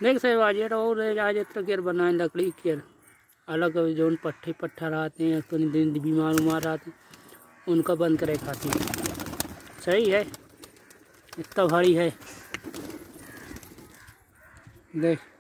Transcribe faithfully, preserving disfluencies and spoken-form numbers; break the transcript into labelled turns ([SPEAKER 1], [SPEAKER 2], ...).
[SPEAKER 1] देख से बाजेट और आज केयर बनाए लकड़ी केयर अलग जो पट्टे पट्ठा रहते हैं तो बीमार उमार रहते हैं उनका बंद करे खातिर सही है। इतना भारी है देख।